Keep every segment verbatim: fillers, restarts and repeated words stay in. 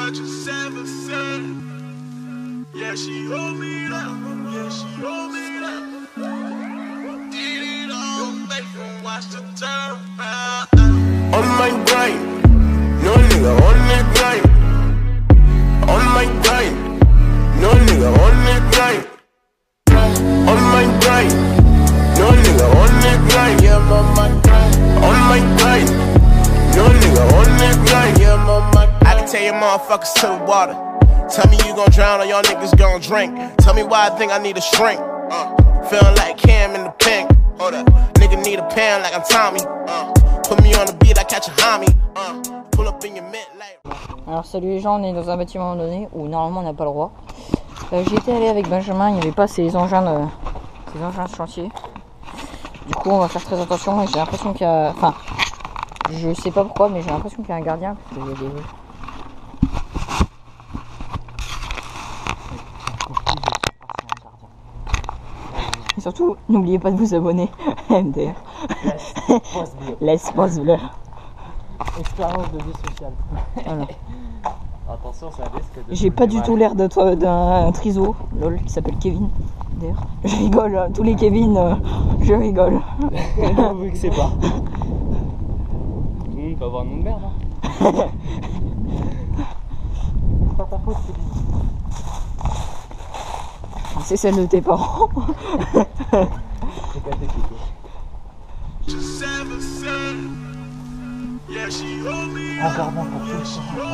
touch a seven cent. Yeah, she hold me up. Yeah, she hold me up. Did it all, make her watch the turn around. On my grind, no nigga on the grind. On my grind, no nigga on the grind. On my grind, no nigga on the grind. Yeah, I'm on my grind. On my grind, no nigga on the grind. Yeah, I'm on my grind. I can tell you motherfuckers to the water. Tell me you gon' drown or y'all niggas gon' drink. Tell me why I think I need a shrink. Uh, feeling like Cam in the pink. Hold up, nigga need a pen like I'm Tommy. Uh, put me on the beat, I catch a homie. Uh, pull up in your mid like. Alors salut les gens, on est dans un bâtiment donné où normalement on n'a pas le droit. Euh, J'y étais allé avec Benjamin, il n'y avait pas ces engins, de, ces engins de chantier. Du coup on va faire très attention et j'ai l'impression qu'il y a... Enfin, je sais pas pourquoi mais j'ai l'impression qu'il y a un gardien parce qu'il y a des... Et surtout, n'oubliez pas de vous abonner à M D R. Laisse pause bleu. Expérience de vie sociale. Voilà. Attention, ça risque de... J'ai pas du tout l'air d'un triso, lol, qui s'appelle Kevin. D'ailleurs, je rigole, tous les Kevin, euh, je rigole. Vous que c'est pas. Tout le monde peut avoir un nom de merde, hein. C'est pas ta faute, Kevin. C'est celle de tes parents. Encore moins pour tout le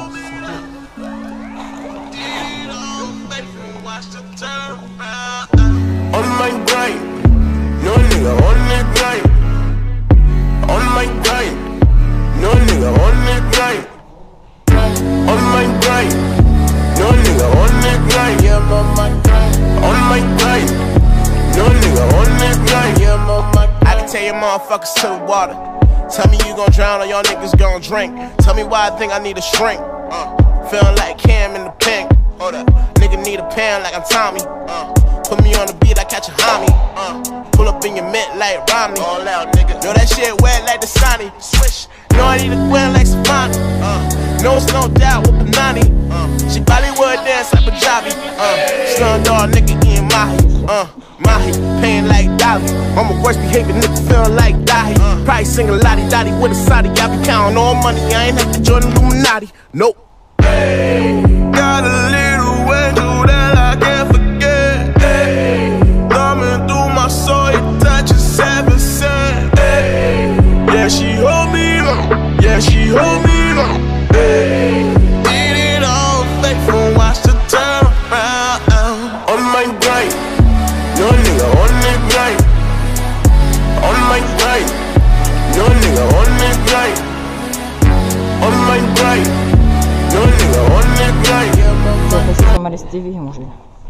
On my grind, no nigga on the grind. On my grind, no nigga on the grind. On my grind, no nigga on the grind. Yeah, I'm on my grind. On my grind, no nigga on the grind. Yeah, I'm on my grind. I can tell you motherfuckers to the water. Tell me you gon' drown or y'all niggas gon' drink. Tell me why I think I need a shrink. Uh, feeling like Cam in the pink. Hold up, nigga need a pen like I'm Tommy. Uh, put me on the beat, I catch a homie. Uh, pull up in your mint like Romney. All out, nigga. Know that shit wet like the Sonny. Swish. Know I need a queen like Savannah. Uh, no, it's no doubt with Panani. Uh, she Bollywood dance like Punjabi. Uh, Slumdog nigga eating mahi. Uh, mahi, paying like Dolly. I'm a worst behavior nigga feeling like Dahi. Uh, Probably singing Lottie Dottie with a Saudi. I be counting all money, I ain't have to join the Illuminati. Nope. Hey, got a little angel that I can't forget. Hey, thumbing through my soul, it touches seven cent. Hey, yeah, she hold me long. Yeah, she hold me long. Hey, did it all fake from watch the turn around. On my grind, no nigga on the grind. On my grind, no nigga on the grind. On my grind, no nigga on the grind. Je vais passer sur Malaise T V et manger.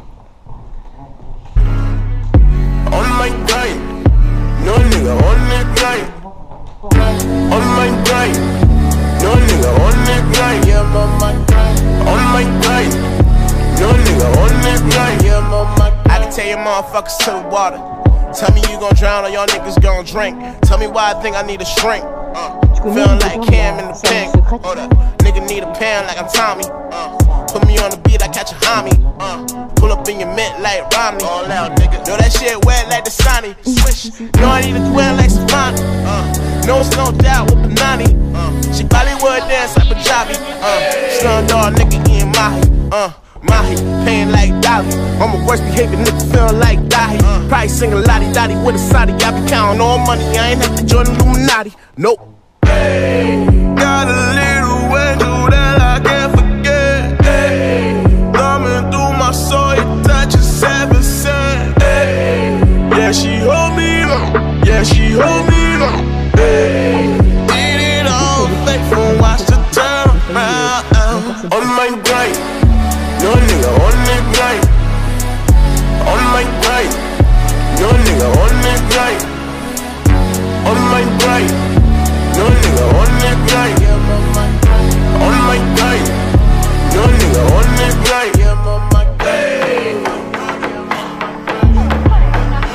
On my grind, no nigga on the grind. On my grind, no nigga on the grind. Yeah, I'm on my grind. On my grind, no nigga on the grind. Yeah, I'm on my grind. I can tell you motherfuckers to the water. Tell me you gon' drown or y'all niggas gon' drink. Tell me why I think I need a shrink. Uh, feeling like Cam in the pink. Hold up, nigga need a pen like I'm Tommy. Uh, put me on the beat, I catch a homie. Uh, pull up in your mint like Romney. All out, nigga. Know that shit wet like the Sonny. Swish. Know I need a twin like Savannah. Uh, no, it's no doubt with Panani. Uh, she Bollywood dance like Punjabi. Uh, Slumdog nigga eating mahi. Uh, mahi, paying like Dolly. I'm a worst behavior nigga feeling like Dahi. Uh, Probably singing Lottie Dottie with a Saudi. I be counting all money, I ain't have to join the Illuminati. Nope. Hey, got a little angel that I can't forget. Hey, thumbing through my soul, it touches seven cent. Hey, yeah, she hold me long. Yeah, she hold me long. Hey, did it all fake from watch the turn around. On my grind, no nigga on the grind. On my grind, no nigga on the grind. On my grind, no nigga on the grind. Yeah, I'm on my grind. On my grind, no nigga on the grind. Yeah, I'm on my grind.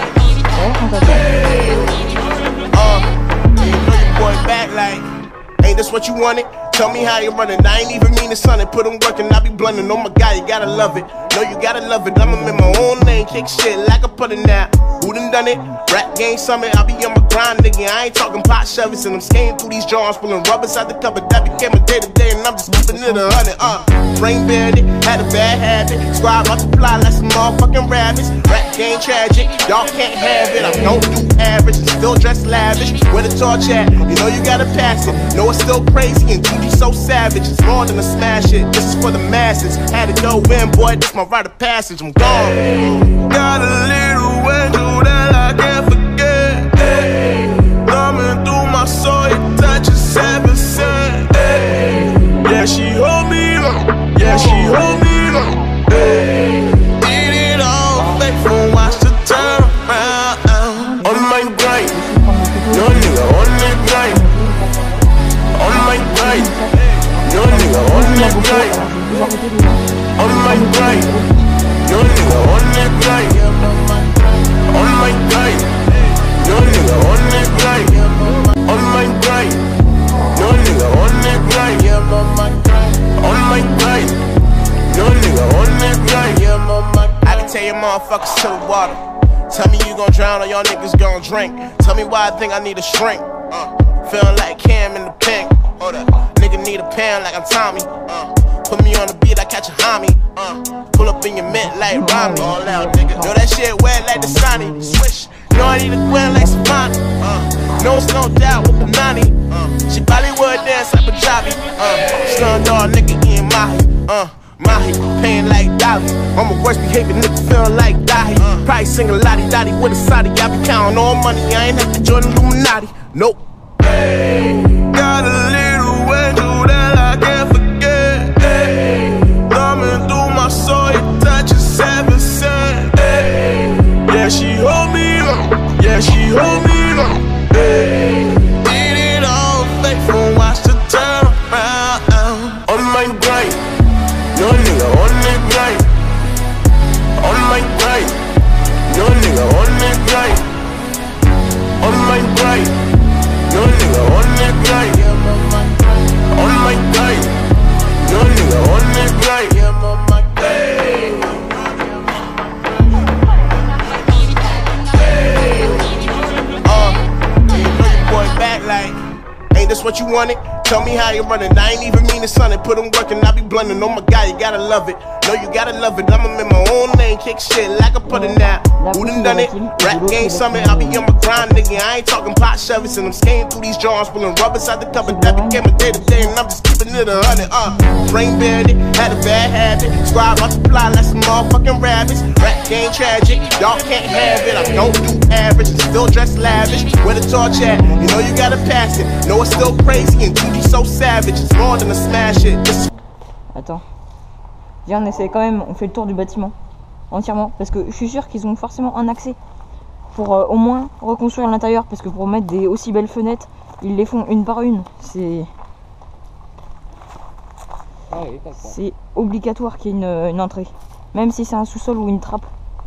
Uh, you know your boy back like, ain't Ain't this what you wanted? Tell me how you running. I ain't even mean to son it. Put them working, I be blunting. Oh my God, you gotta love it. No, you gotta love it. I'ma make my own lane, kick shit like I put it now. Who done done it? Rap game summit. I be on my grind, nigga. I ain't talking pot Chevys and I'm skating through these drawers, pulling rubbers out the cupboard. That became a day to day, and I'm just keeping it a hundred. Uh, brain buried it, had a bad habit. Squad multiply like some motherfucking rabbits. Rap game tragic, y'all can't have it. I don't do average, still dress lavish. Where the torch at? You know you gotta pass it. Know it's still crazy and two D so savage. It's more than a smash hit. This is for the masses. Had to go in, boy. This my rite of passage. I'm gone. Got a little angel that I can't forget. Hey, thumbing through my soul, it touches seven cents. Hey, yeah, she hold me long. Yeah, she hold me long. Hey, did it all faithful, watch the turn around. On my grind, no nigga on the grind. On my grind, no nigga on the grind. On my grind, no nigga on the grind. On my grind, no nigga on the grind. On my grind, no nigga on the grind. On my grind, no nigga on the grind. I can tell you motherfuckers to the water. Tell me you gon' drown or y'all niggas gon' drink. Tell me why I think I need a shrink. Uh, feeling like Cam in the pink. Hold up, nigga need a pen like I'm Tommy. Uh, put me on the beat, I catch a homie. Uh, pull up in your mint like Romney. All out, nigga. Know that shit wet like the Sonny. Swish. Know I need a Gwen like Savani. Uh, no, it's no doubt with Panani. Uh, she Bollywood dance like Punjabi. Uh, Slumdog nigga eating Mahi. Uh, Mahi, paying like Dolly. I'm a worst behavior nigga feeling like Dahi. Uh, probably sing a lottie dottie with a Saudi. I be counting all money, I ain't have to join the Illuminati. Nope. Hey, got a little angel that I can't forget. Hey, thumbing through my soul, it touches seven cents. Hey, yeah, she hold me long. Yeah, she hold me long. Hey, did it all faithful, watch the turn around. On my grind, no nigga on the grind. On my grind, no nigga on the grind. On my grind, no nigga on the grind. On my grind, no nigga on the grind. Hey, uh, you know your boy back like, ain't this what you wanted? Tell me how you running. I ain't even mean to son it. Put them working, I be blunting. Oh my God, you gotta love it. No, you gotta love it. I'ma make my own lane, kick shit like I put it now. Who done done it? Rap game summit. I be on my grind, nigga. I ain't talking pot Chevys and I'm skating through these drawers, pulling rubbers out the cupboard. That became a day to day, and I'm just keeping it a hundred. Uh, brain buried it, had a bad habit. Squad multiply like some motherfucking rabbits. Rap game tragic, y'all can't have it. I don't do average, still dress lavish. Where the torch at? You know you gotta pass it. Know it's still crazy and two D so savage. It's more than a smash hit. This Attends. Viens, on essaie quand même, on fait le tour du bâtiment entièrement parce que je suis sûr qu'ils ont forcément un accès pour euh, au moins reconstruire l'intérieur, parce que pour mettre des aussi belles fenêtres, ils les font une par une. C'est c'est obligatoire qu'il y ait une, une entrée, même si c'est un sous-sol ou une trappe.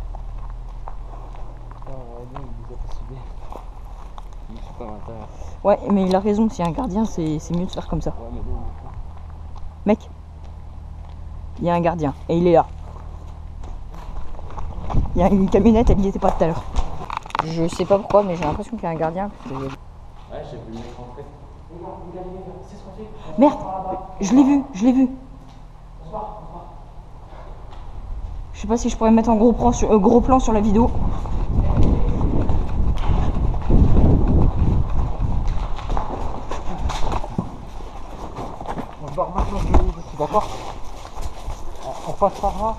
Ouais, mais il a raison, s'il y a un gardien, c'est mieux de faire comme ça. Mec, il y a un gardien et il est là. Il y a une camionnette, elle n'y était pas tout à l'heure. Je sais pas pourquoi, mais j'ai l'impression qu'il y a un gardien. Que... Ouais, j'ai vu le mec rentrer. Merde, je l'ai vu, je l'ai vu. Je sais pas si je pourrais mettre en gros plan sur, euh, gros plan sur la vidéo. On va remettre je suis d'accord. On passe par là.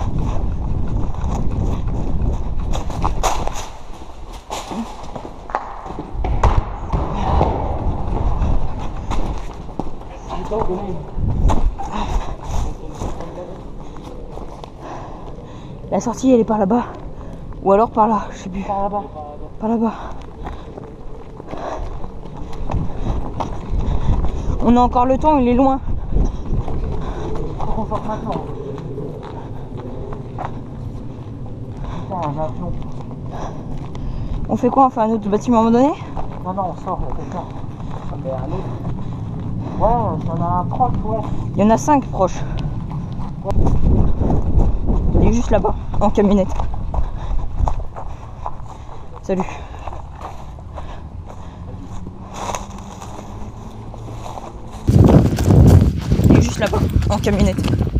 La sortie elle est par là-bas. Ou alors par là, je sais plus. Par là-bas. Par là-bas. On a encore le temps, il est loin. On sort maintenant. On fait quoi? On fait un autre bâtiment à un moment donné? Non, non, on sort, il y a quelqu'un. On fait un autre. Ouais, il y en a un proche, ouais. Il y en a cinq proches. Il est juste là-bas, en camionnette. Salut. Il est juste là-bas, en camionnette.